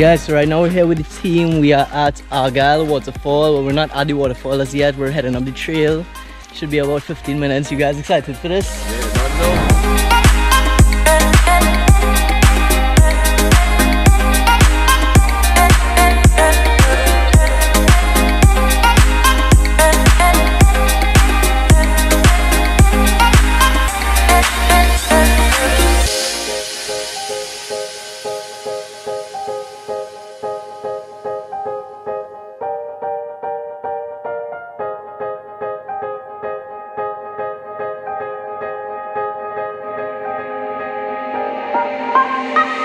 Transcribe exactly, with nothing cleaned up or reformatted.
Guys, so right now we're here with the team. We are at Argyle Waterfall. Well, we're not at the waterfall as yet. We're heading up the trail. Should be about fifteen minutes. You guys excited for this? Yeah, not know. Bye.